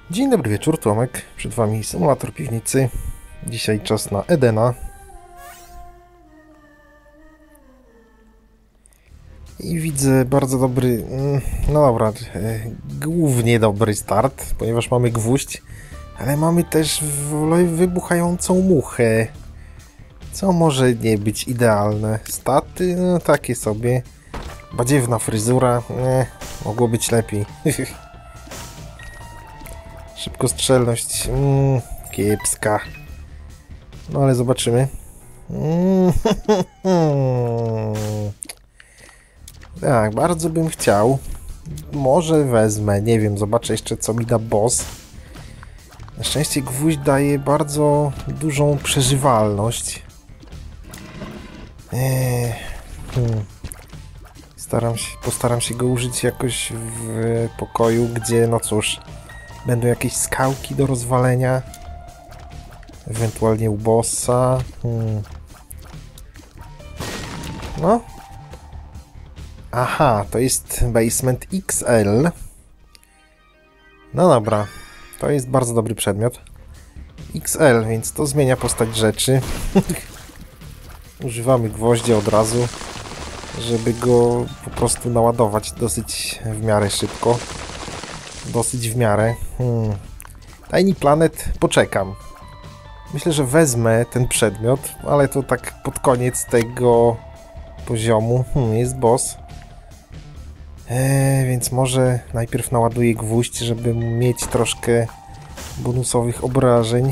Dzień dobry wieczór, Tomek. Przed Wami symulator piwnicy. Dzisiaj czas na Edena. I widzę bardzo dobry, no dobra, głównie dobry start, ponieważ mamy gwóźdź, ale mamy też wybuchającą muchę, co może nie być idealne. Staty, no takie sobie. Badziewna fryzura, mogło być lepiej. Szybkostrzelność, kiepska. No ale zobaczymy. Tak, bardzo bym chciał. Może wezmę, nie wiem, zobaczę jeszcze co mi da boss. Na szczęście gwóźdź daje bardzo dużą przeżywalność. Postaram się go użyć jakoś w pokoju, gdzie, no cóż, będą jakieś skałki do rozwalenia. Ewentualnie u bossa. No. Aha, to jest basement XL. No dobra. To jest bardzo dobry przedmiot. XL, więc to zmienia postać rzeczy. Używamy gwoździa od razu, żeby go po prostu naładować dosyć w miarę szybko. Dosyć w miarę. Tiny Planet poczekam. Myślę, że wezmę ten przedmiot, ale to tak pod koniec tego poziomu. Jest boss. Więc może najpierw naładuję gwóźdź, żeby mieć troszkę bonusowych obrażeń.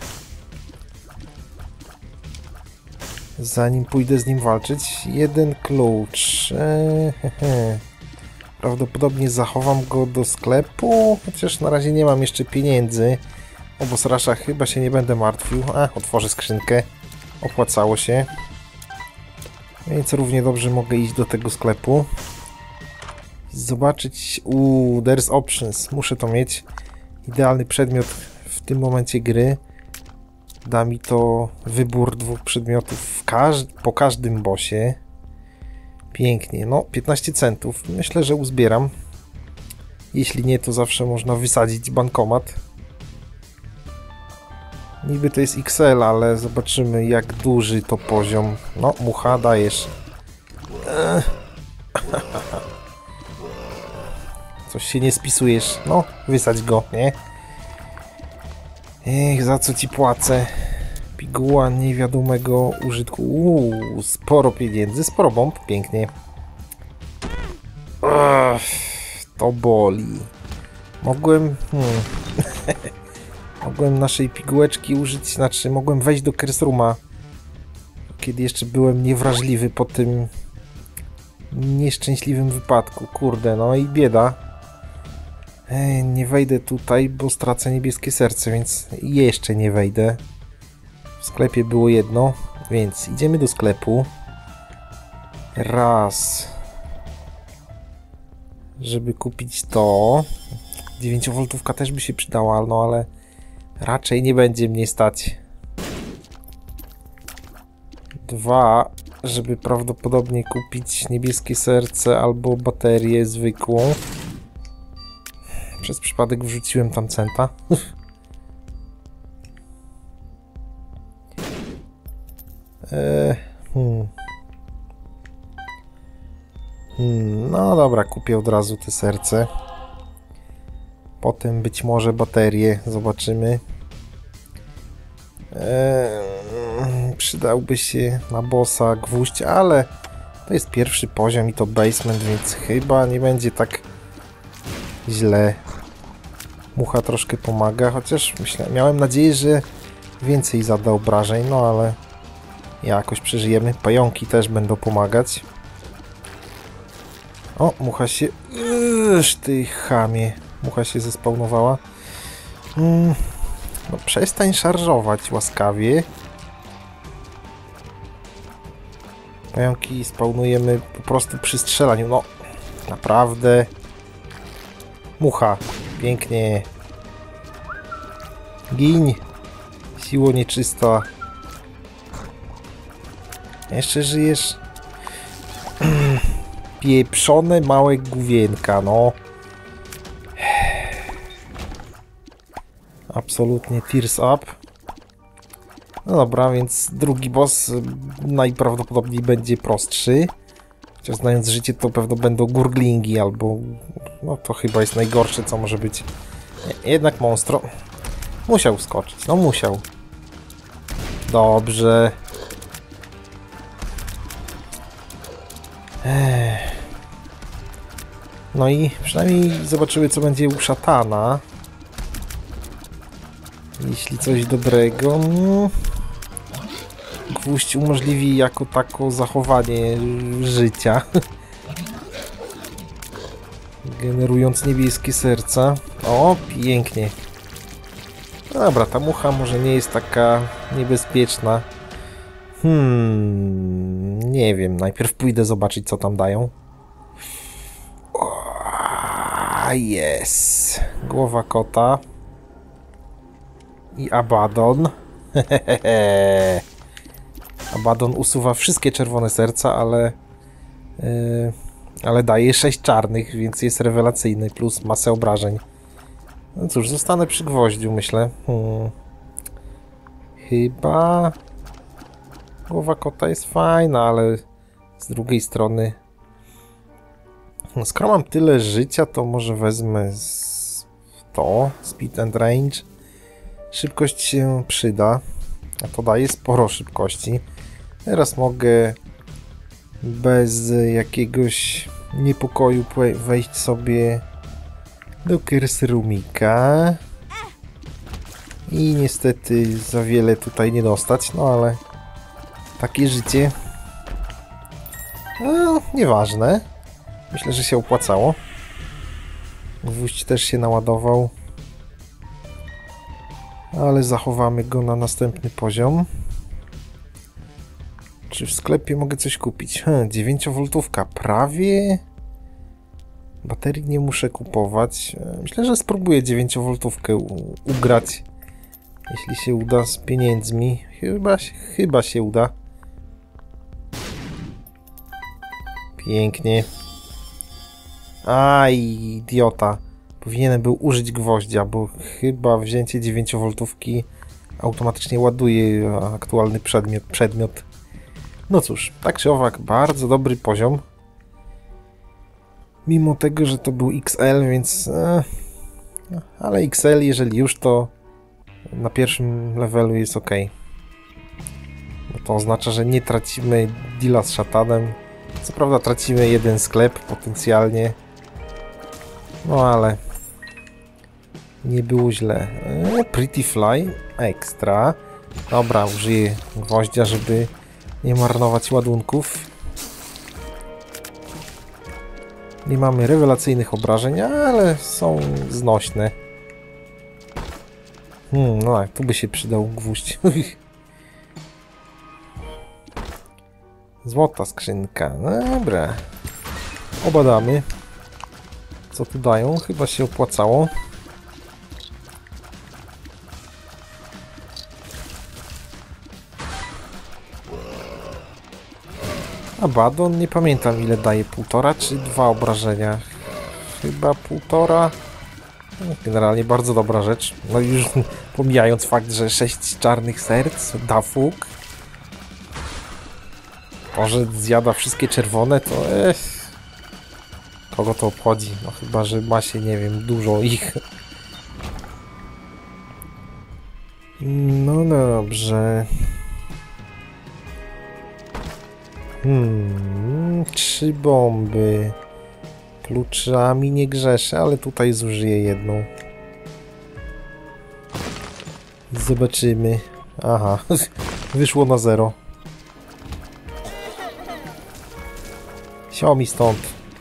Zanim pójdę z nim walczyć. Jeden klucz. Prawdopodobnie zachowam go do sklepu, chociaż na razie nie mam jeszcze pieniędzy. O bossrasza chyba się nie będę martwił. Otworzę skrzynkę. Opłacało się. Więc równie dobrze mogę iść do tego sklepu. Zobaczyć... there's options. Muszę to mieć. Idealny przedmiot w tym momencie gry. Da mi to wybór dwóch przedmiotów po każdym bossie. Pięknie. No, 15 centów. Myślę, że uzbieram. Jeśli nie, to zawsze można wysadzić bankomat. Niby to jest XL, ale zobaczymy, jak duży to poziom. No, mucha, dajesz. Coś się nie spisujesz. No, wysadź go, nie? Za co ci płacę? Piguła niewiadomego użytku. Sporo pieniędzy, sporo bomb. Pięknie. To boli. Mogłem... Mogłem naszej pigułeczki użyć, znaczy mogłem wejść do Curse-Rooma, kiedy jeszcze byłem niewrażliwy po tym nieszczęśliwym wypadku. Kurde, no i bieda. Nie wejdę tutaj, bo stracę niebieskie serce, więc jeszcze nie wejdę. W sklepie było jedno, więc idziemy do sklepu. Raz. Żeby kupić to. 9V też by się przydała, no ale raczej nie będzie mnie stać. 2, żeby prawdopodobnie kupić niebieskie serce albo baterię zwykłą. Przez przypadek wrzuciłem tam centa. No dobra, kupię od razu te serce. Potem być może baterię, zobaczymy. Przydałby się na bossa gwóźdź, ale to jest pierwszy poziom i to basement, więc chyba nie będzie tak źle. Mucha troszkę pomaga, chociaż miałem nadzieję, że więcej zada obrażeń, no ale jakoś przeżyjemy. Pająki też będą pomagać. O, mucha się... ty chamie. Mucha się zespawnowała. No przestań szarżować łaskawie. Pająki spawnujemy po prostu przy strzelaniu. No, naprawdę. Mucha. Pięknie. Giń. Siło nieczysta. Jeszcze żyjesz? Pieprzone małe główienka, no. Absolutnie tears up. No dobra, więc drugi boss najprawdopodobniej będzie prostszy. Chociaż znając życie, to pewno będą gurglingi albo... No to chyba jest najgorsze, co może być. Nie, jednak monstro. Musiał skoczyć, no musiał. Dobrze. No i przynajmniej zobaczymy, co będzie u szatana. Jeśli coś dobrego... Gwóźdź umożliwi jako tako zachowanie życia. Generując niebieskie serca. O, pięknie. Dobra, ta mucha może nie jest taka niebezpieczna. Nie wiem. Najpierw pójdę zobaczyć, co tam dają. Jest. Głowa kota. I Abaddon. Abaddon usuwa wszystkie czerwone serca, ale daje 6 czarnych, więc jest rewelacyjny, plus masę obrażeń. No cóż, zostanę przy gwoździu, myślę. Chyba... Głowa kota jest fajna, ale z drugiej strony... Skoro mam tyle życia, to może wezmę to, Speed and Range. Szybkość się przyda, a to daje sporo szybkości. Teraz mogę bez jakiegoś niepokoju wejść sobie do Kerserumika i niestety za wiele tutaj nie dostać, no ale takie życie. No, nieważne. Myślę, że się opłacało. Gwóźdź też się naładował. Ale zachowamy go na następny poziom. Czy w sklepie mogę coś kupić? 9V prawie. Baterii nie muszę kupować. Myślę, że spróbuję 9V ugrać. Jeśli się uda z pieniędzmi. Chyba się uda. Pięknie. Aj, idiota. Powinienem był użyć gwoździa, bo chyba wzięcie 9V automatycznie ładuje aktualny przedmiot. No cóż, tak czy owak, bardzo dobry poziom. Mimo tego, że to był XL, więc... ale XL, jeżeli już, to na pierwszym levelu jest ok. Bo to oznacza, że nie tracimy deala z szatanem. Co prawda tracimy jeden sklep potencjalnie. No ale... nie było źle. Pretty Fly Extra. Dobra, użyję gwoździa, żeby nie marnować ładunków. Nie mamy rewelacyjnych obrażeń, ale są znośne. No tak, tu by się przydał gwóźdź. Złota skrzynka. Dobra. Obadamy. Co tu dają? Chyba się opłacało. Abaddon, nie pamiętam ile daje, 1,5 czy 2 obrażenia. Chyba 1,5. Generalnie bardzo dobra rzecz. No już pomijając fakt, że 6 czarnych serc da fuk. To, że zjada wszystkie czerwone, to kogo to obchodzi? No chyba, że ma się, nie wiem, dużo ich. No dobrze. 3 bomby. Kluczami nie grzeszę, ale tutaj zużyję jedną. Zobaczymy. Aha, wyszło na 0. Sio mi stąd.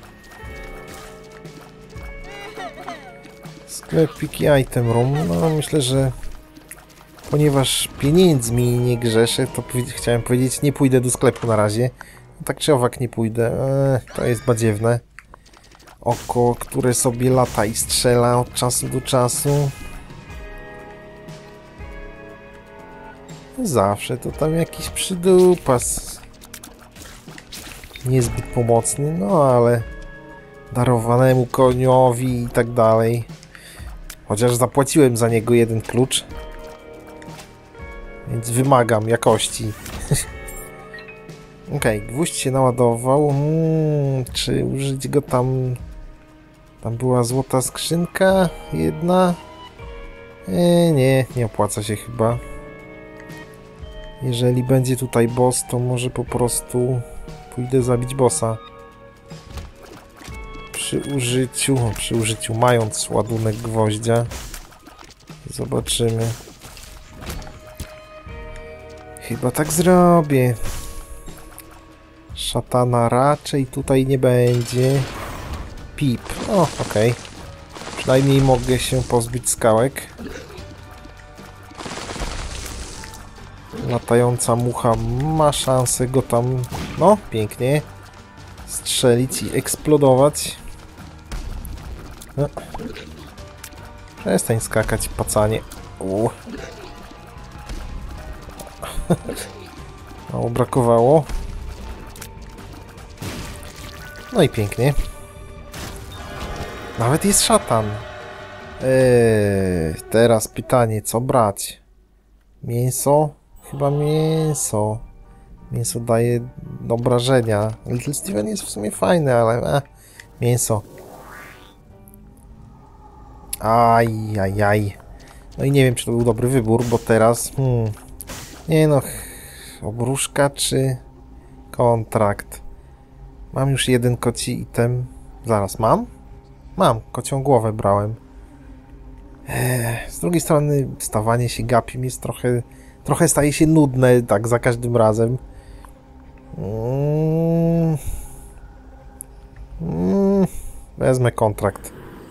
Sklepik i item room. No myślę, że ponieważ pieniędzmi nie grzeszę, to chciałem powiedzieć, nie pójdę do sklepu na razie. Tak czy owak nie pójdę. To jest badziewne. Oko, które sobie lata i strzela od czasu do czasu. Zawsze to tam jakiś przydupas. Niezbyt pomocny, no ale darowanemu koniowi i tak dalej. Chociaż zapłaciłem za niego 1 klucz. Więc wymagam jakości. Okej, gwóźdź się naładował. Czy użyć go tam... Tam była złota skrzynka? Jedna? Nie opłaca się chyba. Jeżeli będzie tutaj boss, to może po pójdę zabić bossa. Przy użyciu, mając ładunek gwoździa. Zobaczymy. Chyba tak zrobię. Szatana raczej tutaj nie będzie. Pip. O, okej. Przynajmniej mogę się pozbyć skałek. Latająca mucha ma szansę go tam, no, pięknie strzelić i eksplodować. No. Przestań skakać, pacanie. Mało brakowało. No i pięknie. Nawet jest szatan. Teraz pytanie, co brać? Mięso? Chyba mięso. Mięso daje obrażenia. Little Steven jest w sumie fajny, ale mięso. Ajajaj. No i nie wiem, czy to był dobry wybór, bo teraz... Nie no... Obruszka czy... Kontrakt. Mam już 1 koci item. Zaraz, mam? Mam. Kocią głowę brałem. Z drugiej strony stawanie się gapim jest trochę staje się nudne, tak za każdym razem. Wezmę kontrakt.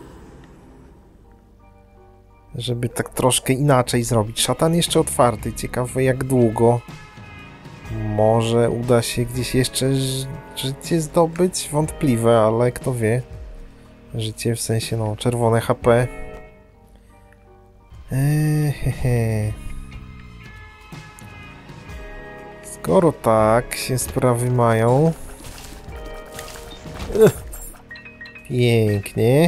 Żeby tak troszkę inaczej zrobić. Szatan jeszcze otwarty. Ciekawe jak długo. Może uda się gdzieś jeszcze życie zdobyć? Wątpliwe, ale kto wie. Życie w sensie, no, czerwone HP. Skoro tak się sprawy mają... Pięknie.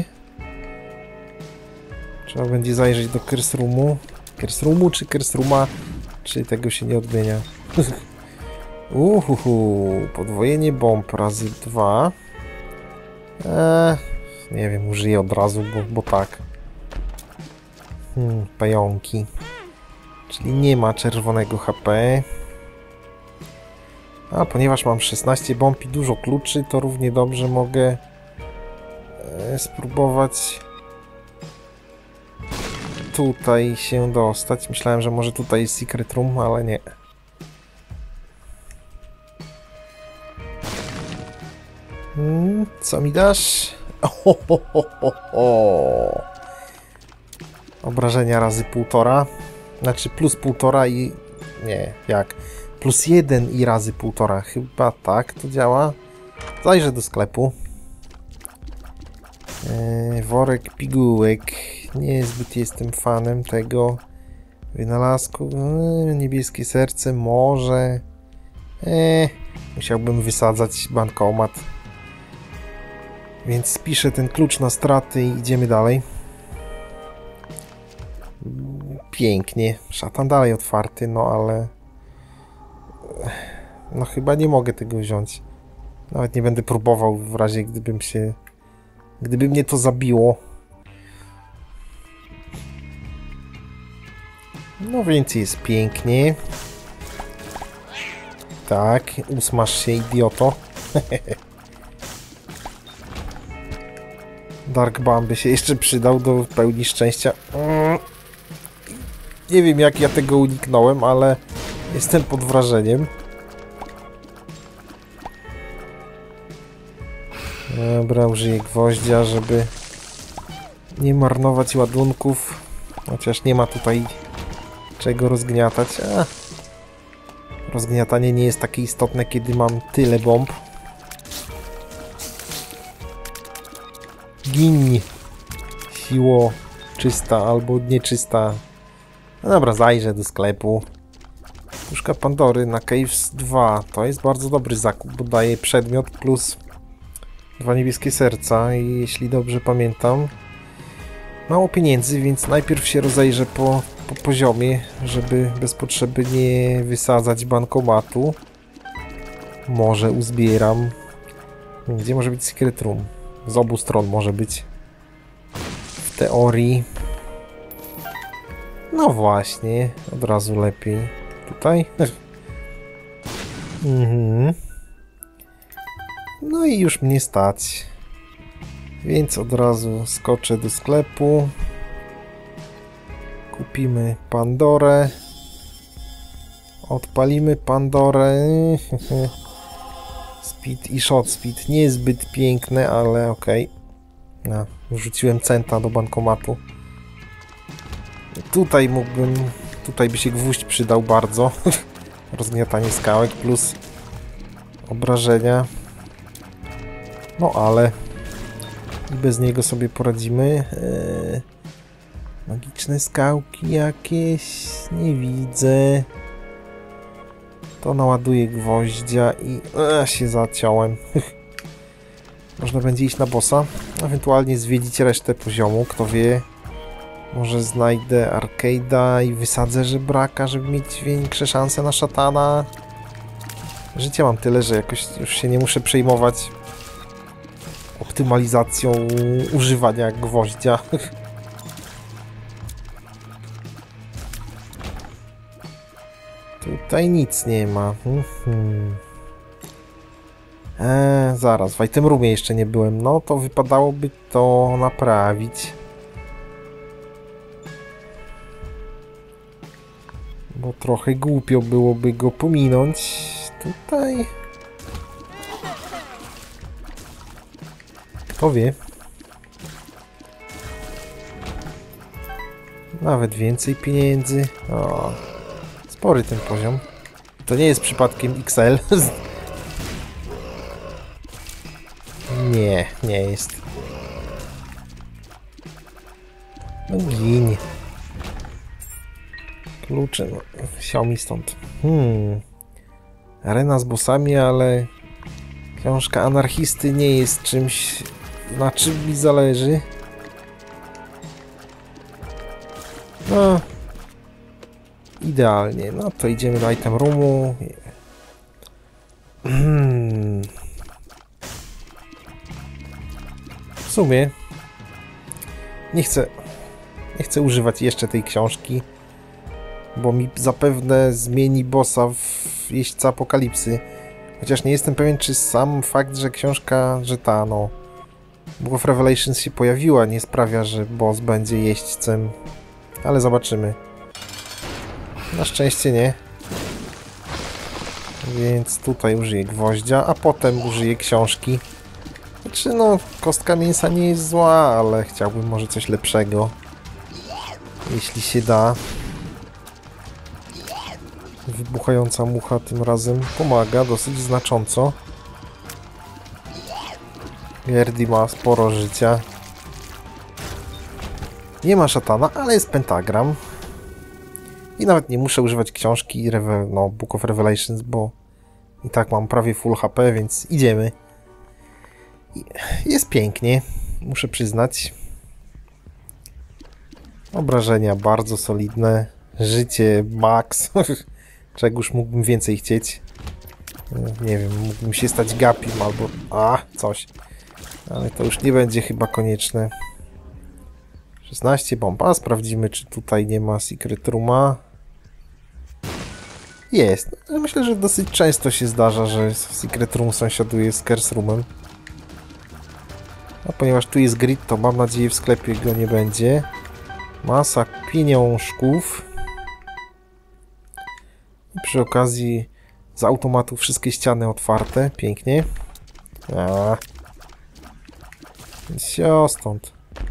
Trzeba będzie zajrzeć do Curse Roomu. Curse Roomu czy Curse Rooma? Czy tego się nie odmienia? Podwojenie bomb razy 2. Nie wiem, użyję od razu, bo tak. Pająki. Czyli nie ma czerwonego HP. A ponieważ mam 16 bomb i dużo kluczy, to równie dobrze mogę spróbować tutaj się dostać. Myślałem, że może tutaj jest Secret Room, ale nie. Co mi dasz? Obrażenia razy 1,5. Znaczy plus 1,5 i... Nie, jak? Plus 1 i razy 1,5. Chyba tak to działa. Zajrzę do sklepu. Worek pigułek. Niezbyt jestem fanem tego wynalazku. Niebieskie serce może. Musiałbym wysadzać bankomat. Więc spiszę ten klucz na straty i idziemy dalej. Pięknie. Szatan dalej otwarty, no ale... No chyba nie mogę tego wziąć. Nawet nie będę próbował w razie gdyby mnie to zabiło. No więc jest pięknie. Tak, usmaż się, idioto. Dark Bomb by się jeszcze przydał do pełni szczęścia. Nie wiem jak ja tego uniknąłem, ale jestem pod wrażeniem. Dobra, użyję gwoździa, żeby nie marnować ładunków. Chociaż nie ma tutaj czego rozgniatać. Rozgniatanie nie jest takie istotne, kiedy mam tyle bomb. Gin. Siło czysta albo nieczysta. No dobra, zajrzę do sklepu. Puszka Pandory na Caves 2. To jest bardzo dobry zakup, bo daje przedmiot plus 2 niebieskie serca i jeśli dobrze pamiętam, Mało pieniędzy, więc najpierw się rozejrzę po poziomie, żeby bez potrzeby nie wysadzać bankomatu. Może uzbieram. Gdzie może być secret room? Z obu stron może być. W teorii. No właśnie, od razu lepiej. Tutaj? No i już mnie stać. Więc od razu skoczę do sklepu. Kupimy Pandorę. Odpalimy Pandorę. Speed i shot speed niezbyt piękne, ale okej. No, wrzuciłem centa do bankomatu. Tutaj mógłbym... Tutaj by się gwóźdź przydał bardzo. Rozgniatanie skałek plus obrażenia. No ale... I bez niego sobie poradzimy. Magiczne skałki jakieś... Nie widzę. To naładuję gwoździa i... się zaciąłem. Można będzie iść na bossa. Ewentualnie zwiedzić resztę poziomu, kto wie. Może znajdę arcade'a i wysadzę żebraka, żeby mieć większe szanse na szatana. Życia mam tyle, że jakoś już się nie muszę przejmować optymalizacją używania gwoździa. Tutaj nic nie ma. Zaraz, w item roomie jeszcze nie byłem. No to wypadałoby to naprawić. Bo trochę głupio byłoby go pominąć. Tutaj... Kto wie? Nawet więcej pieniędzy. O, spory ten poziom. To nie jest przypadkiem XL. Nie, nie jest. No gin. Klucze, no, wsiał mi stąd. Arena z bossami, ale książka anarchisty nie jest czymś, na czym mi zależy. No, idealnie. No to idziemy do item roomu. W sumie nie chcę używać jeszcze tej książki, bo mi zapewne zmieni bossa w jeźdźca apokalipsy. Chociaż nie jestem pewien, czy sam fakt, że książka, że ta, no, Book of Revelations się pojawiła, nie sprawia, że boss będzie jeźdźcem. Ale zobaczymy. Na szczęście nie. Więc tutaj użyję gwoździa, a potem użyję książki. Znaczy, no, kostka mięsa nie jest zła, ale chciałbym może coś lepszego. Jeśli się da. Wybuchająca mucha tym razem pomaga dosyć znacząco. Gerdi ma sporo życia. Nie ma szatana, ale jest pentagram. I nawet nie muszę używać książki no, Book of Revelations, bo i tak mam prawie full HP, więc idziemy. Jest pięknie, muszę przyznać. Obrażenia bardzo solidne. Życie max. Czegoż mógłbym więcej chcieć. Nie wiem, mógłbym się stać gapim albo... coś. Ale to już nie będzie chyba konieczne. 16 bomb. Sprawdzimy, czy tutaj nie ma secret rooma. Jest. Myślę, że dosyć często się zdarza, że secret room sąsiaduje z curse roomem. A ponieważ tu jest grid, to mam nadzieję w sklepie go nie będzie. Masa pieniążków. I przy okazji z automatu wszystkie ściany otwarte. Pięknie. Sio stąd.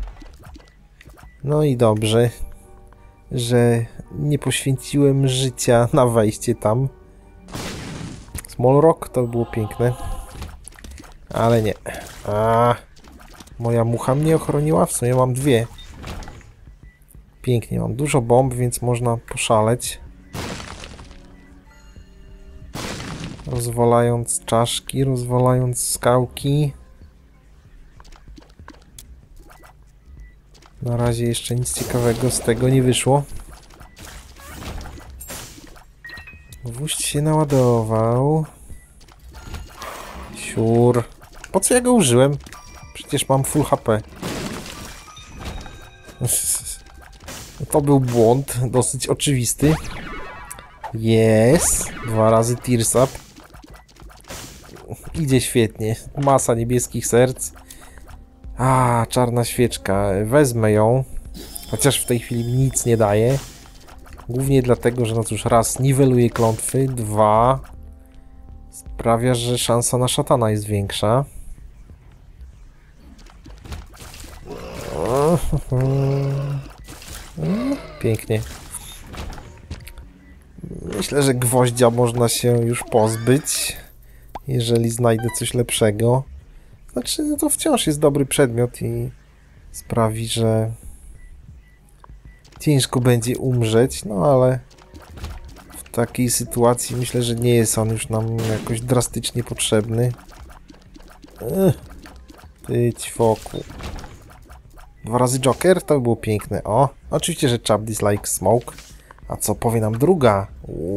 No i dobrze, że nie poświęciłem życia na wejście tam. Small Rock to było piękne. Ale nie. Moja mucha mnie ochroniła. W sumie mam dwie. Pięknie, mam dużo bomb, więc można poszaleć. Rozwalając czaszki, rozwalając skałki. Na razie jeszcze nic ciekawego z tego nie wyszło. Gwóźdź się naładował. Siur. Po co ja go użyłem? Przecież mam full HP. To był błąd, dosyć oczywisty. Jest. 2 razy Tears Up. Idzie świetnie. Masa niebieskich serc. A, czarna świeczka. Wezmę ją. Chociaż w tej chwili mi nic nie daje. Głównie dlatego, że no cóż, raz niweluje klątwy, 2 sprawia, że szansa na szatana jest większa. Pięknie. Myślę, że gwoździa można się już pozbyć, jeżeli znajdę coś lepszego. Znaczy, no to wciąż jest dobry przedmiot i sprawi, że ciężko będzie umrzeć, no ale w takiej sytuacji myślę, że nie jest on już nam jakoś drastycznie potrzebny. Ty ćwoku. 2 razy Joker, to by było piękne. O, oczywiście, że chap dislike smoke. A co powie nam druga?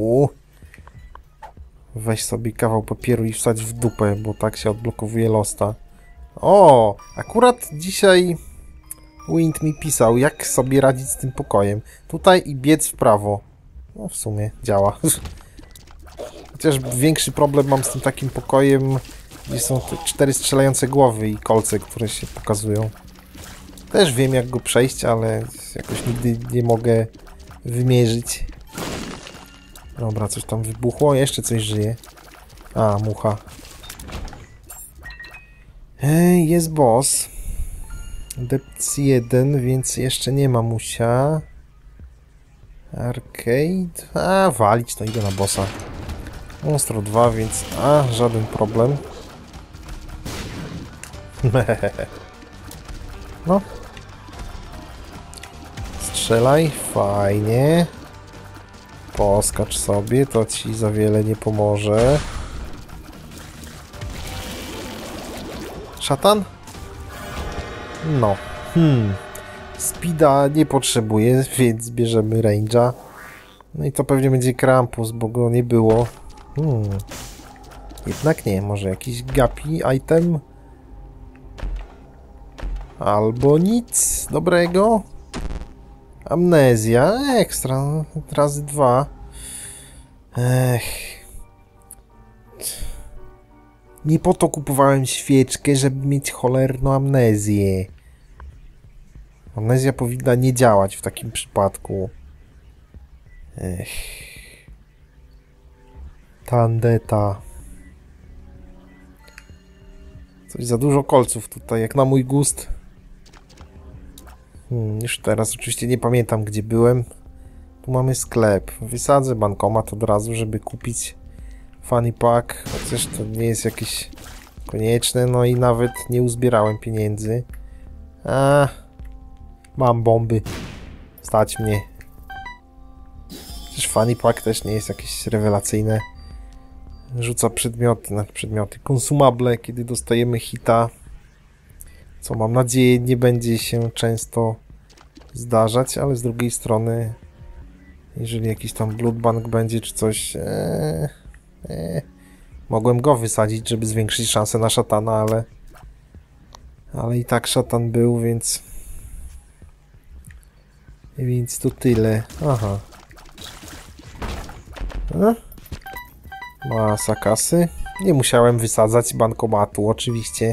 Weź sobie kawał papieru i wsadź w dupę, bo tak się odblokowuje Losta. O, akurat dzisiaj Wind mi pisał, jak sobie radzić z tym pokojem. Tutaj i biec w prawo. No w sumie działa. Chociaż większy problem mam z tym takim pokojem, gdzie są te 4 strzelające głowy i kolce, które się pokazują. Też wiem, jak go przejść, ale jakoś nigdy nie mogę wymierzyć. Dobra, coś tam wybuchło, jeszcze coś żyje. A, mucha. Jest boss. Depth 1, więc jeszcze nie ma musia. Arcade. A, walić, to idę na bossa. Monstro 2, więc żaden problem. No. Strzelaj, fajnie. Poskacz sobie, to ci za wiele nie pomoże. Szatan? No. Speeda nie potrzebuje, więc bierzemy range'a. No i to pewnie będzie Krampus, bo go nie było. Jednak nie, może jakiś gapi item? Albo nic dobrego. Amnezja, ekstra, razy 2. Nie po to kupowałem świeczkę, żeby mieć cholerną amnezję. Amnezja powinna nie działać w takim przypadku. Tandeta. Coś za dużo kolców tutaj, jak na mój gust. Już teraz oczywiście nie pamiętam, gdzie byłem. Tu mamy sklep. Wysadzę bankomat od razu, żeby kupić funny pack. Chociaż to nie jest jakieś konieczne. No i nawet nie uzbierałem pieniędzy. Mam bomby. Stać mnie. Przecież funny pack też nie jest jakieś rewelacyjne. Rzuca przedmioty, konsumable, kiedy dostajemy hita. Co mam nadzieję nie będzie się często zdarzać, ale z drugiej strony, jeżeli jakiś tam blood bank będzie czy coś, mogłem go wysadzić, żeby zwiększyć szansę na szatana, ale i tak szatan był, więc to tyle. Aha. Masa kasy. Nie musiałem wysadzać bankomatu, oczywiście.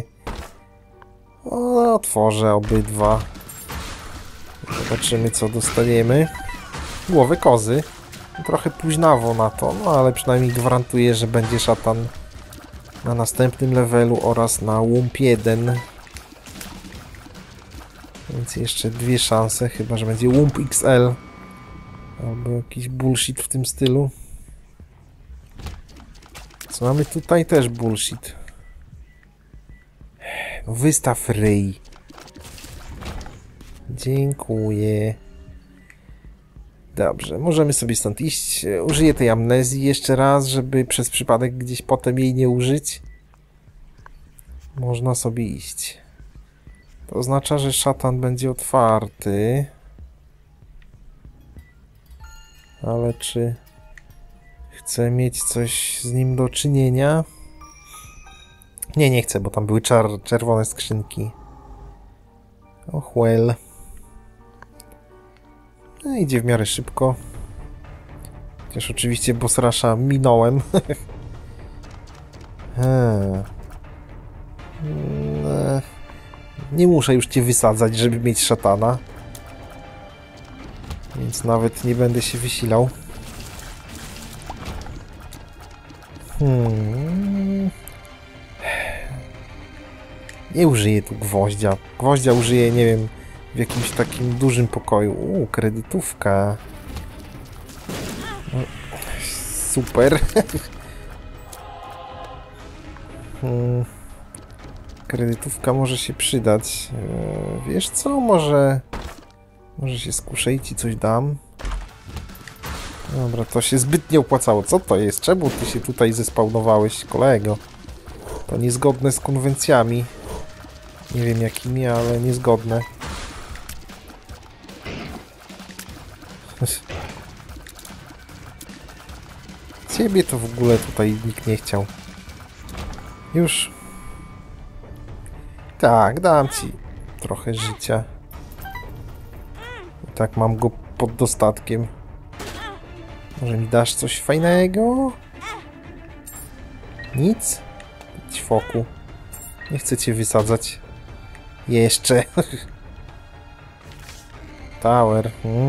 Otworzę obydwa. Zobaczymy, co dostaniemy. Głowy kozy. Trochę późnawo na to, no ale przynajmniej gwarantuję, że będzie szatan na następnym levelu oraz na Wump 1. Więc jeszcze 2 szanse, chyba że będzie Wump XL. Albo jakiś bullshit w tym stylu. Co mamy tutaj? Też bullshit. Wystaw ryj. Dziękuję. Dobrze, możemy sobie stąd iść. Użyję tej amnezji jeszcze raz, żeby przez przypadek gdzieś potem jej nie użyć. Można sobie iść. To oznacza, że szatan będzie otwarty. Ale czy chcę mieć coś z nim do czynienia? Nie, nie chcę, bo tam były czerwone skrzynki. Och, well. No, idzie w miarę szybko. Chociaż oczywiście boss rusha minąłem. Nie muszę już cię wysadzać, żeby mieć szatana. Więc nawet nie będę się wysilał. Nie użyję tu gwoździa. Gwoździa użyję, nie wiem, w jakimś takim dużym pokoju. Kredytówka. Super. Kredytówka może się przydać. Wiesz co? Może się skuszę i ci coś dam. Dobra, to się zbyt nie opłacało. Co to jest? Czemu ty się tutaj zespawnowałeś, kolego? To niezgodne z konwencjami. Nie wiem jakimi, ale niezgodne. Ciebie to w ogóle tutaj nikt nie chciał. Już. Tak, dam ci trochę życia. I tak mam go pod dostatkiem. Może mi dasz coś fajnego? Nic? Ćwoku. Nie chcę cię wysadzać. Jeszcze. Tower.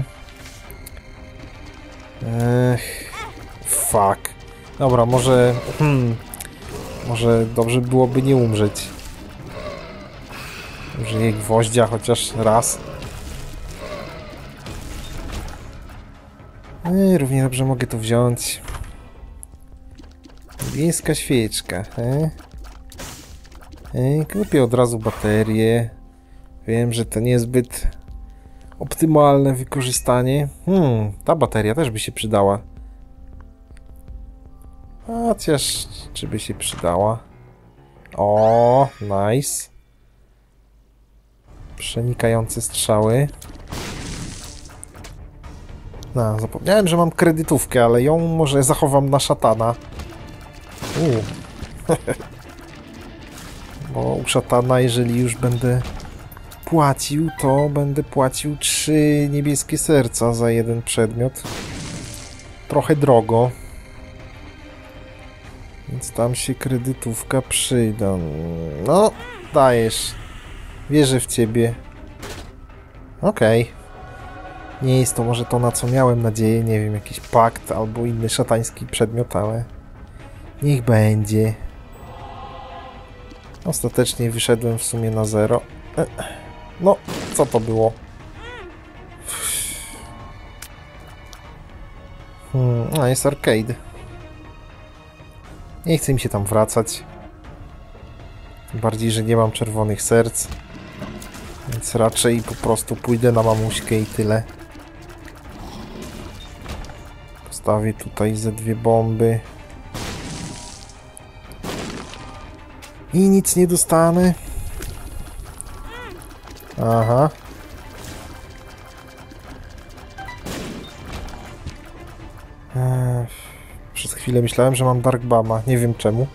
Fuck. Dobra, może... może dobrze byłoby nie umrzeć. Użyję gwoździa chociaż raz. Równie dobrze mogę to wziąć. Wiejska świeczka. Kupię od razu baterię. Wiem, że to niezbyt optymalne wykorzystanie. Ta bateria też by się przydała. Chociaż, czy by się przydała? O, nice. Przenikające strzały. No, zapomniałem, że mam kredytówkę, ale ją może zachowam na szatana. Bo u szatana, jeżeli już będę płacił, to będę płacił 3 niebieskie serca za jeden przedmiot. Trochę drogo. Więc tam się kredytówka przyda. No, dajesz. Wierzę w ciebie. Okej. Nie jest to może to, na co miałem nadzieję. Nie wiem, jakiś pakt albo inny szatański przedmiot, ale niech będzie. Ostatecznie wyszedłem w sumie na 0. No, co to było? A, jest arcade. Nie chce mi się tam wracać. Tym bardziej, że nie mam czerwonych serc. Więc raczej po prostu pójdę na mamuśkę i tyle. Postawię tutaj ze 2 bomby. I nic nie dostanę. Aha. Przez chwilę myślałem, że mam Dark Bama. Nie wiem czemu.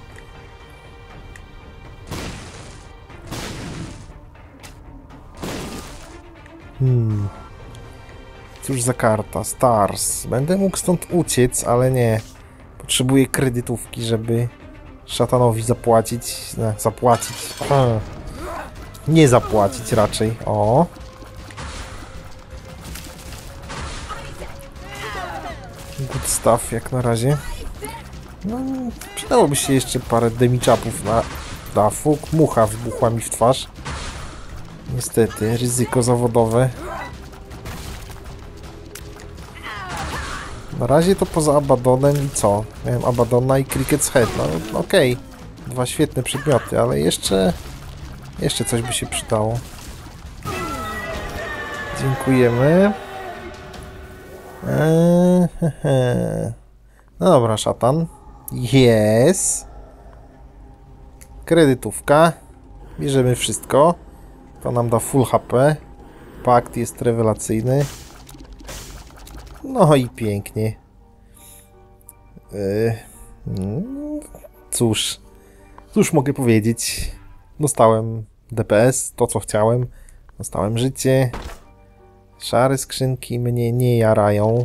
Cóż za karta? Stars. Będę mógł stąd uciec, ale nie. Potrzebuję kredytówki, żeby szatanowi zapłacić. Zapłacić. Nie zapłacić raczej. O. Good stuff jak na razie. No, przydałoby się jeszcze parę demichapów na dafuk. Mucha wybuchła mi w twarz. Niestety, ryzyko zawodowe. Na razie to poza Abadonem i co? Miałem Abadona i Cricket's Head. No okej. 2 świetne przedmioty, ale jeszcze coś by się przydało. Dziękujemy. No dobra, szatan. Yes. Kredytówka. Bierzemy wszystko. To nam da full HP. Pakt jest rewelacyjny. No i pięknie. Cóż mogę powiedzieć. Dostałem DPS, to co chciałem. Dostałem życie. Szare skrzynki mnie nie jarają.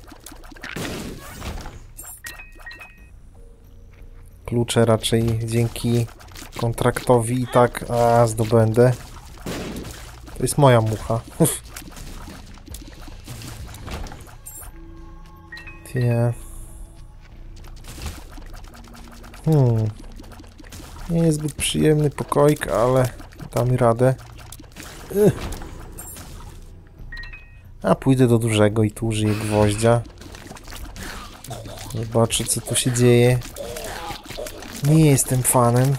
Klucze raczej dzięki kontraktowi i tak zdobędę. To jest moja mucha. Nie. Nie jest zbyt przyjemny pokoik, ale damy radę. A pójdę do dużego i tu użyję gwoździa. Zobaczę, co tu się dzieje. Nie jestem fanem.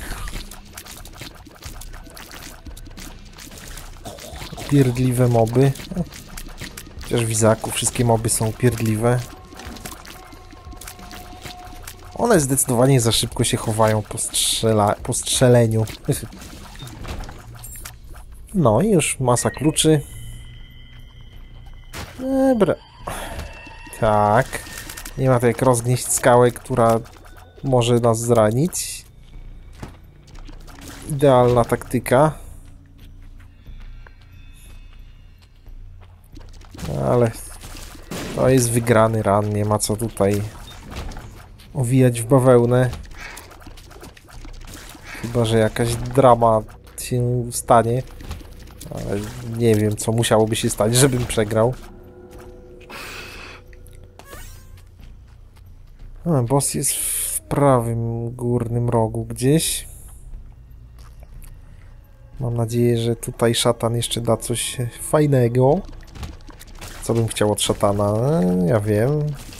Pierdliwe moby. Chociaż w Izaku wszystkie moby są pierdliwe. One zdecydowanie za szybko się chowają po strzeleniu. No i już masa kluczy. Dobra. Tak. Nie ma to jak rozgnieść skałę, która może nas zranić. Idealna taktyka. Ale to jest wygrany run, nie ma co tutaj owijać w bawełnę. Chyba że jakaś drama się stanie. Ale nie wiem, co musiałoby się stać, żebym przegrał. Boss jest w prawym górnym rogu gdzieś. Mam nadzieję, że tutaj szatan jeszcze da coś fajnego. Co bym chciał od szatana? Ja wiem.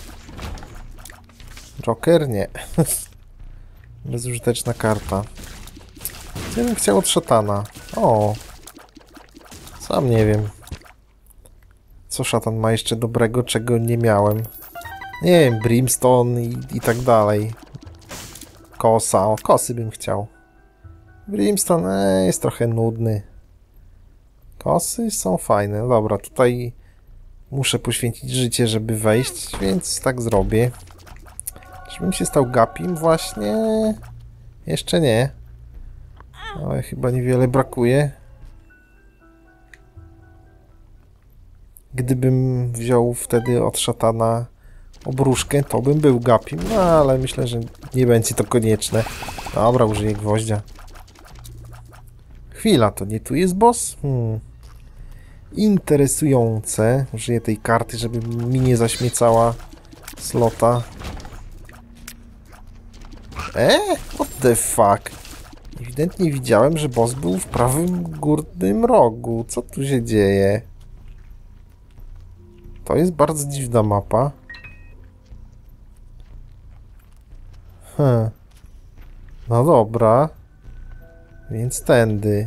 Joker? Nie. Bezużyteczna karta. Co bym chciał od szatana? O! Sam nie wiem. Co szatan ma jeszcze dobrego, czego nie miałem? Nie wiem, Brimstone i tak dalej. Kosa. O, kosy bym chciał. Brimstone jest trochę nudny. Kosy są fajne. Dobra, tutaj muszę poświęcić życie, żeby wejść, więc tak zrobię. Żebym się stał gapim właśnie? Jeszcze nie. Ale chyba niewiele brakuje. Gdybym wziął wtedy od szatana obruszkę, to bym był gapim, no ale myślę, że nie będzie to konieczne. Dobra, użyję gwoździa. Chwila, to nie tu jest boss? Interesujące. Użyję tej karty, żeby mi nie zaśmiecała slota. What the fuck? Ewidentnie widziałem, że boss był w prawym górnym rogu. Co tu się dzieje? To jest bardzo dziwna mapa. No dobra. Więc tędy.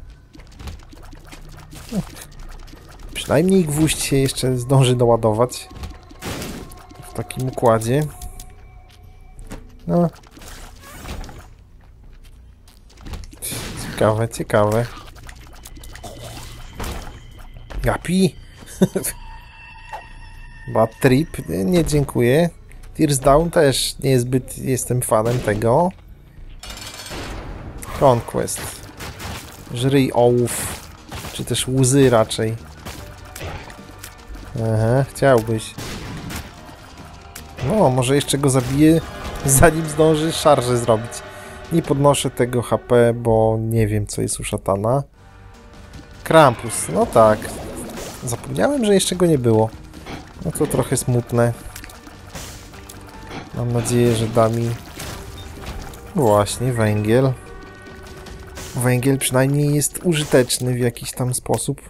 Przynajmniej gwóźdź się jeszcze zdąży doładować. W takim układzie. No. Ciekawe, ciekawe. Gapi? Bad Trip? Nie, dziękuję. Tears Down też niezbyt jestem fanem tego. Conquest. Żryj ołów. Czy też łzy raczej. Aha, chciałbyś. No, może jeszcze go zabiję, zanim zdąży szarżę zrobić. Nie podnoszę tego HP, bo nie wiem, co jest u szatana. Krampus, no tak. Zapomniałem, że jeszcze go nie było. No to trochę smutne. Mam nadzieję, że da mi właśnie węgiel. Węgiel przynajmniej jest użyteczny w jakiś tam sposób.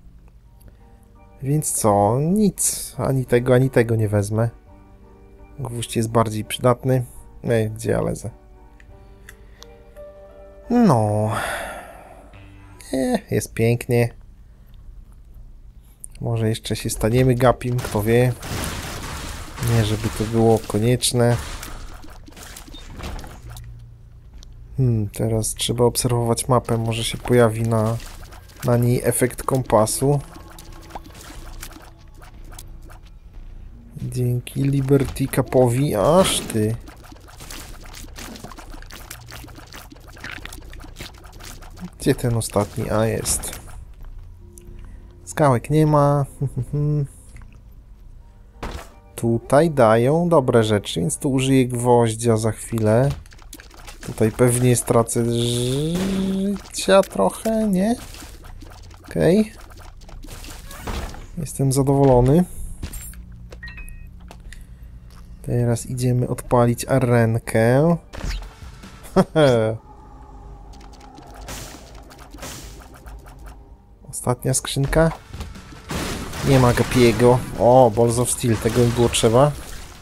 Więc co? Nic. Ani tego nie wezmę. Gwóźdź jest bardziej przydatny. Gdzie ja lezę? No. Jest pięknie. Może jeszcze się staniemy gapim, kto wie. Nie, żeby to było konieczne. Teraz trzeba obserwować mapę. Może się pojawi na na niej efekt kompasu. Dzięki Liberty Cupowi. Aż ty. Gdzie ten ostatni? A, jest. Skałek nie ma. Tutaj dają dobre rzeczy, więc tu użyję gwoździa za chwilę. Tutaj pewnie stracę życia trochę, nie? Okej. Jestem zadowolony. Teraz idziemy odpalić arenkę. Ostatnia skrzynka. Nie ma Gapiego. O, Balls of Steel, tego mi było trzeba.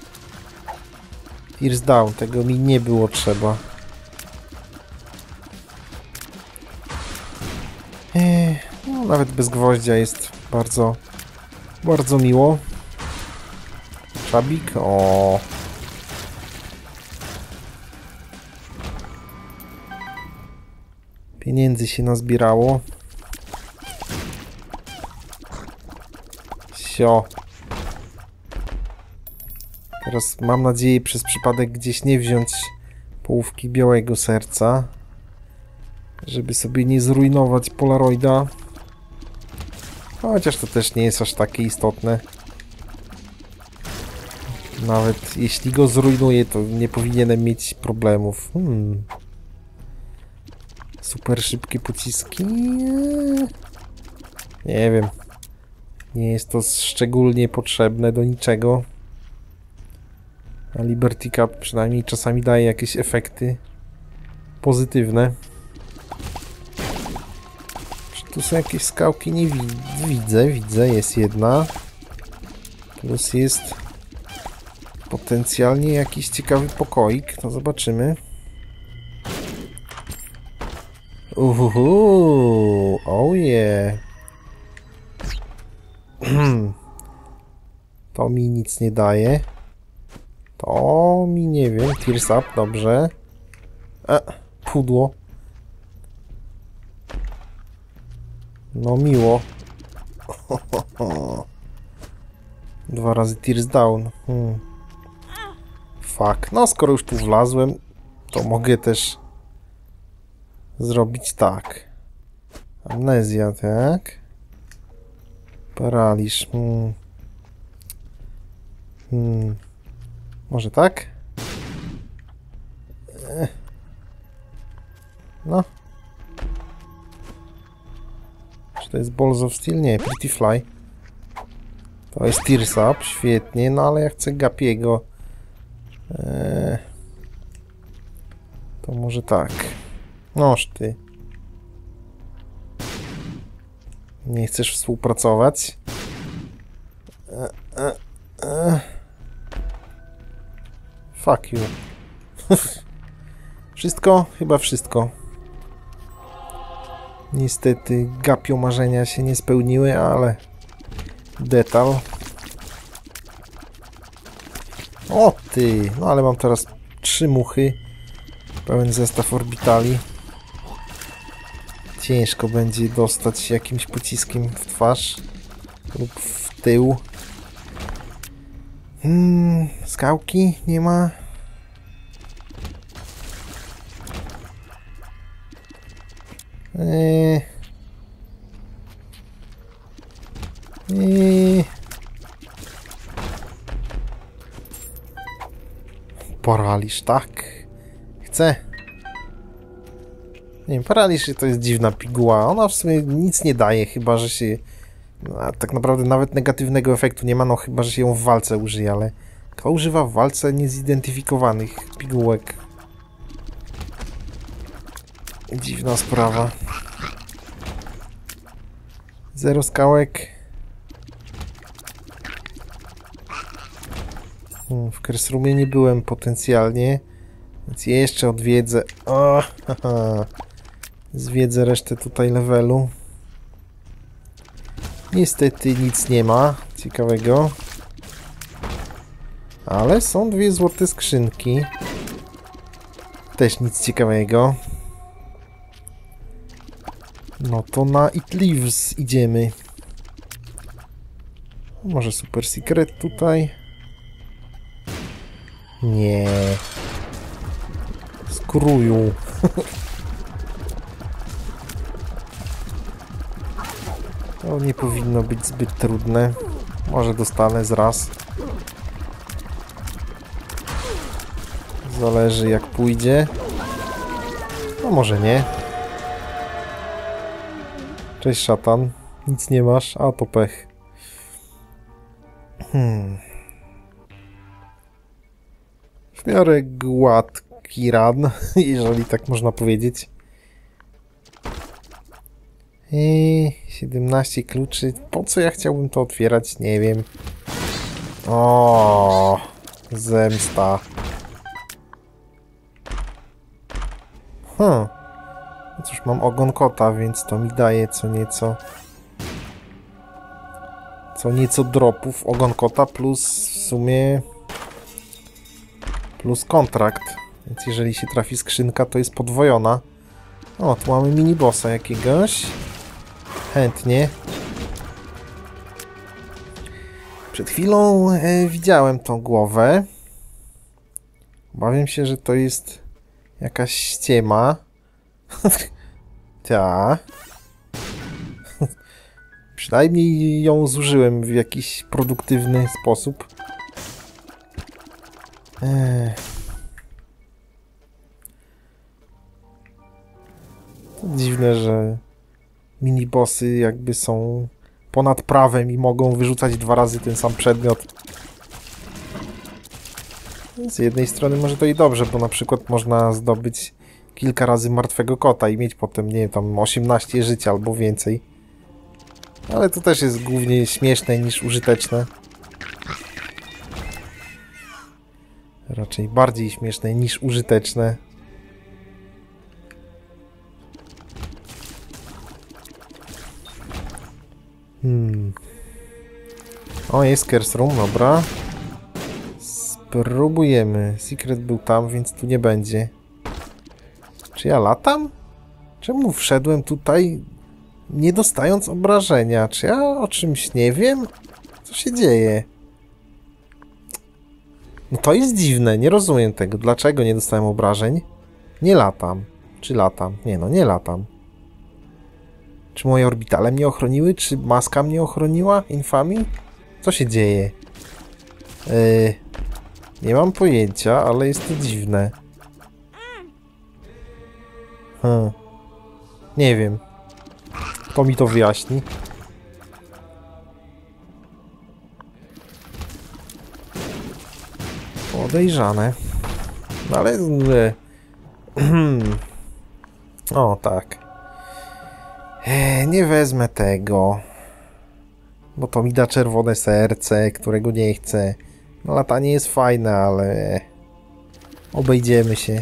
Tears Down, tego mi nie było trzeba. No, nawet bez gwoździa jest bardzo, bardzo miło. Czabik, o. Pieniędzy się nazbierało. Sio. Teraz mam nadzieję przez przypadek gdzieś nie wziąć połówki białego serca, żeby sobie nie zrujnować Polaroida. Chociaż to też nie jest aż takie istotne. Nawet jeśli go zrujnuję, to nie powinienem mieć problemów. Super szybkie pociski. Nie wiem. Nie jest to szczególnie potrzebne do niczego. A Liberty Cup przynajmniej czasami daje jakieś efekty pozytywne. Czy tu są jakieś skałki? Nie widzę, jest jedna. Plus jest potencjalnie jakiś ciekawy pokoik, to zobaczymy. Oh yeah. To mi nic nie daje. To mi nie wiem. Tears Up, dobrze. Pudło. No miło. 2 razy Tears Down. Fuck. No skoro już tu wlazłem, to mogę też zrobić tak. Amnezja, tak? Paraliż. Może tak? No. Czy to jest Balls of Steel? Nie, Pretty Fly. To jest Tears Up, świetnie, no ale ja chcę Gapiego. To może tak. Noż ty. Nie chcesz współpracować? Fuck you. Wszystko? Chyba wszystko. Niestety Gapio marzenia się nie spełniły, ale detal. O ty! No ale mam teraz 3 muchy. Pełen zestaw orbitali. Ciężko będzie dostać się jakimś pociskiem w twarz lub w tył. Skałki nie ma. Paraliż, tak. Chcę. Nie wiem, paraliż to jest dziwna piguła. Ona w sumie nic nie daje, chyba że się... No, tak naprawdę nawet negatywnego efektu nie ma, no chyba że się ją w walce użyje, ale... Kto używa w walce niezidentyfikowanych pigułek? Dziwna sprawa. 0 skałek. W Curse Roomie nie byłem potencjalnie, więc jeszcze odwiedzę. Zwiedzę resztę tutaj levelu. Niestety nic nie ma ciekawego. Ale są 2 złote skrzynki. Też nic ciekawego. No to na It Lives idziemy. Może super secret tutaj? Nie. Skróju. To nie powinno być zbyt trudne. Może dostanę z raz. Zależy jak pójdzie. No może nie. Cześć szatan. Nic nie masz? A to pech. W miarę gładki run, jeżeli tak można powiedzieć. 17 kluczy. Po co ja chciałbym to otwierać? Nie wiem. O, zemsta. No cóż, mam ogon kota, więc to mi daje co nieco dropów. Ogon kota plus w sumie plus kontrakt. Więc jeżeli się trafi skrzynka, to jest podwojona. O, tu mamy mini bossa jakiegoś. Chętnie. Przed chwilą widziałem tą głowę. Obawiam się, że to jest jakaś ściema. Ta. Przynajmniej ją zużyłem w jakiś produktywny sposób. To dziwne, że minibossy jakby są ponad prawem i mogą wyrzucać 2 razy ten sam przedmiot. Z jednej strony może to i dobrze, bo na przykład można zdobyć kilka razy martwego kota i mieć potem, nie wiem, tam 18 życia albo więcej. Ale to też jest głównie śmieszne niż użyteczne. Raczej bardziej śmieszne niż użyteczne. O, jest Curse Room, dobra. Spróbujemy. Secret był tam, więc tu nie będzie. Czy ja latam? Czemu wszedłem tutaj, nie dostając obrażenia? Czy ja o czymś nie wiem? Co się dzieje? No to jest dziwne, nie rozumiem tego. Dlaczego nie dostałem obrażeń? Nie latam. Czy latam? Nie, no nie latam. Czy moje orbitale mnie ochroniły? Czy maska mnie ochroniła? Infamii? Co się dzieje? Nie mam pojęcia, ale jest to dziwne. Nie wiem. Kto mi to wyjaśni? Podejrzane. No ale... O, tak. Nie wezmę tego. Bo to mi da czerwone serce, którego nie chcę. No latanie jest fajne, ale... obejdziemy się.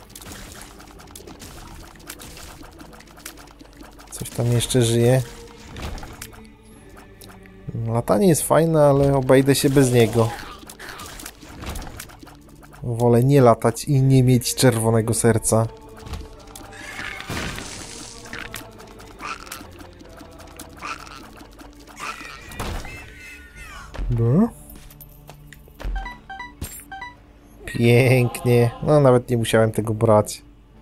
Coś tam jeszcze żyje. Latanie jest fajne, ale obejdę się bez niego. Wolę nie latać i nie mieć czerwonego serca. No. Pięknie. No nawet nie musiałem tego brać.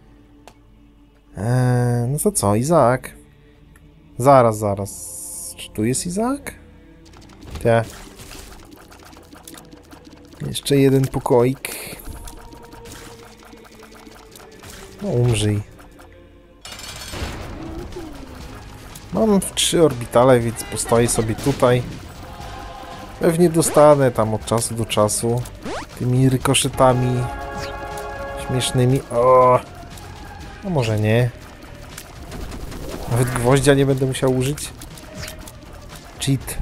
No to co, Izaak? Zaraz. Czy tu jest Izaak? Tak. Jeszcze jeden pokoik. No umrzyj. Mam 3 orbitale, więc postoję sobie tutaj. Pewnie dostanę tam od czasu do czasu. Tymi rykoszetami śmiesznymi. O! No może nie. Nawet gwoździa nie będę musiał użyć. Cheat.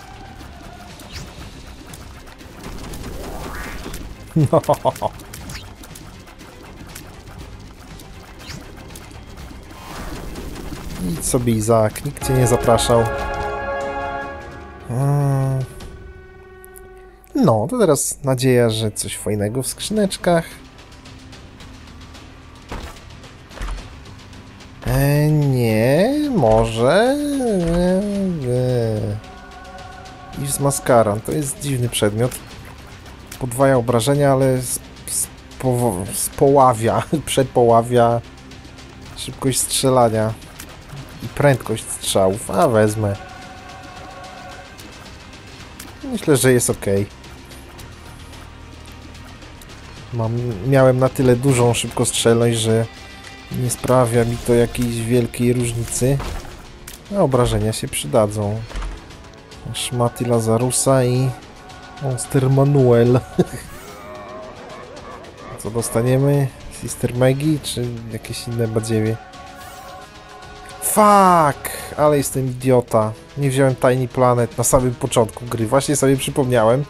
No. Idź sobie, Izaak. Nikt cię nie zapraszał. No, to teraz nadzieja, że coś fajnego w skrzyneczkach. Nie, może... I z maskaran. To jest dziwny przedmiot. Podwaja obrażenia, ale społawia, przepoławia szybkość strzelania i prędkość strzałów. A wezmę. Myślę, że jest ok. Miałem na tyle dużą szybkostrzelność, że nie sprawia mi to jakiejś wielkiej różnicy. A obrażenia się przydadzą. Szmaty Lazarusa i Monster Manuel. Co dostaniemy? Sister Maggie czy jakieś inne badziewie? Fuck! Ale jestem idiota. Nie wziąłem Tiny Planet na samym początku gry. Właśnie sobie przypomniałem.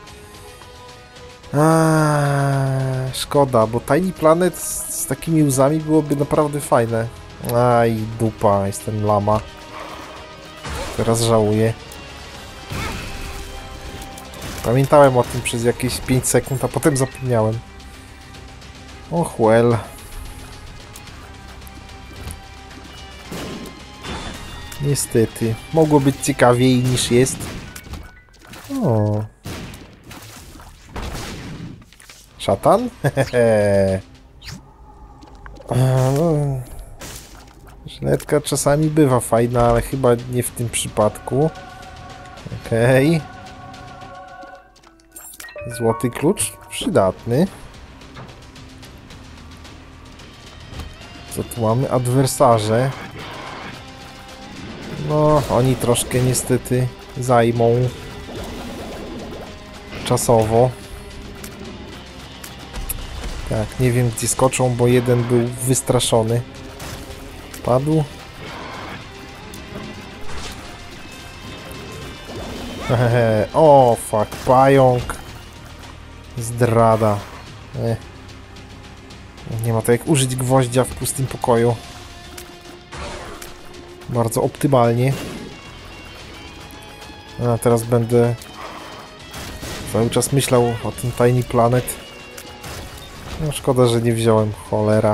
Szkoda, bo Tiny Planet z takimi łzami byłoby naprawdę fajne. Aj, dupa, jestem lama. Teraz żałuję. Pamiętałem o tym przez jakieś 5 sekund, a potem zapomniałem. Och, well. Niestety. Mogło być ciekawiej niż jest. O. Szatan? Hehehe. Żyletka czasami bywa fajna, ale chyba nie w tym przypadku. Okej. Złoty klucz? Przydatny. Co tu mamy? Adwersarze. No, oni troszkę niestety zajmą czasowo. Tak, nie wiem gdzie skoczą, bo jeden był wystraszony. Padł. Hehehe. O, fuck, pająk. Zdrada. Nie ma to jak użyć gwoździa w pustym pokoju. Bardzo optymalnie. A teraz będę cały czas myślał o tym Tiny Planet. No szkoda, że nie wziąłem. Cholera.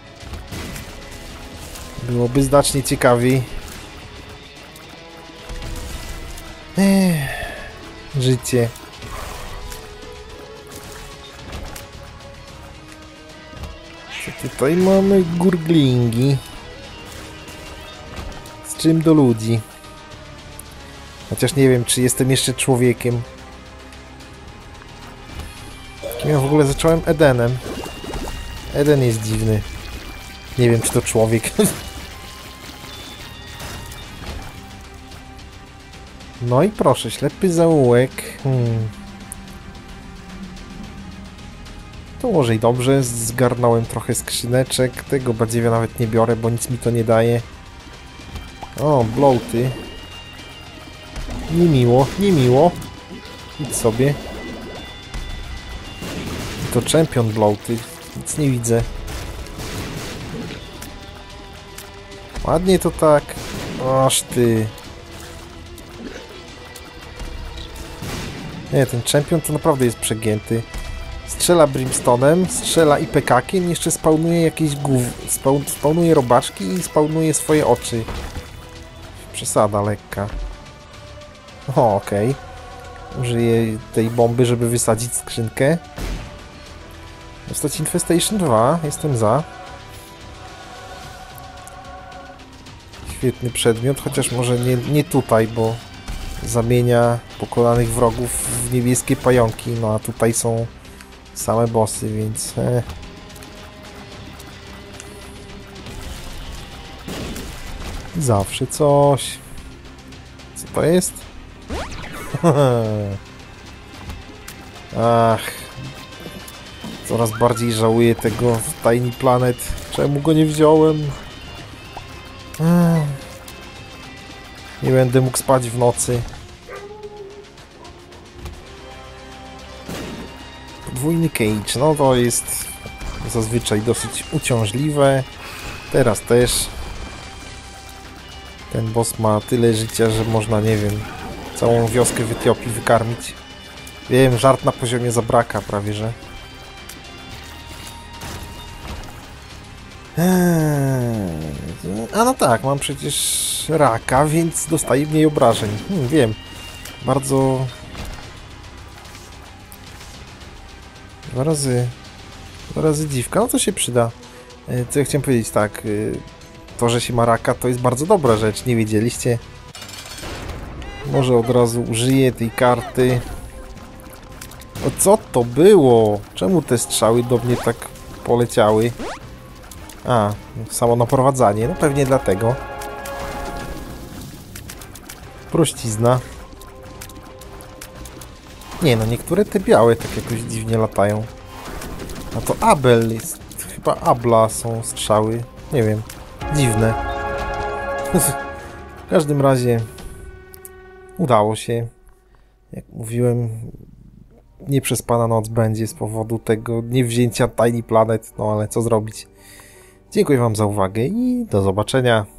Byłoby znacznie ciekawiej. Życie. Co tutaj mamy? Gurglingi. Z czym do ludzi? Chociaż nie wiem, czy jestem jeszcze człowiekiem. Kim ja w ogóle zacząłem? Edenem. Eden jest dziwny. Nie wiem, czy to człowiek. No i proszę, ślepy zaułek. To może i dobrze. Zgarnąłem trochę skrzyneczek. Tego badziewia nawet nie biorę, bo nic mi to nie daje. O, bloaty. Niemiło, niemiło. Idź sobie. I to champion bloaty. Nic nie widzę. Ładnie to tak. Aż ty. Nie, ten champion to naprawdę jest przegięty. Strzela brimstonem, strzela i pekakiem, jeszcze spawnuje jakieś spawnuje robaczki i spawnuje swoje oczy. Przesada lekka. O, okej. Użyję tej bomby, żeby wysadzić skrzynkę. Dostać Infestation 2, jestem za. Świetny przedmiot, chociaż może nie tutaj, bo zamienia pokonanych wrogów w niebieskie pająki, no a tutaj są same bossy, więc... Zawsze coś. Co to jest? Ach. Coraz bardziej żałuję tego Tiny Planet. Czemu go nie wziąłem? Nie będę mógł spać w nocy. Podwójny cage. No to jest zazwyczaj dosyć uciążliwe. Teraz też. Ten boss ma tyle życia, że można, nie wiem, całą wioskę w Etiopii wykarmić. Wiem, żart na poziomie zabraka prawie, że. A no tak, mam przecież raka, więc dostaję mniej obrażeń. Wiem. Bardzo... Dwa razy dziwka, no to się przyda. Co ja chciałem powiedzieć, tak, to, że się ma raka, to jest bardzo dobra rzecz, nie wiedzieliście? Może od razu użyję tej karty. O co to było? Czemu te strzały do mnie tak poleciały? A, samo naprowadzanie, no pewnie dlatego. Prościzna. Nie no, niektóre te białe tak jakoś dziwnie latają. A to Abel jest, chyba Abla są strzały. Nie wiem, dziwne. W każdym razie udało się. Jak mówiłem, nieprzespana noc będzie z powodu tego niewzięcia Tiny Planet, no ale co zrobić. Dziękuję wam za uwagę i do zobaczenia.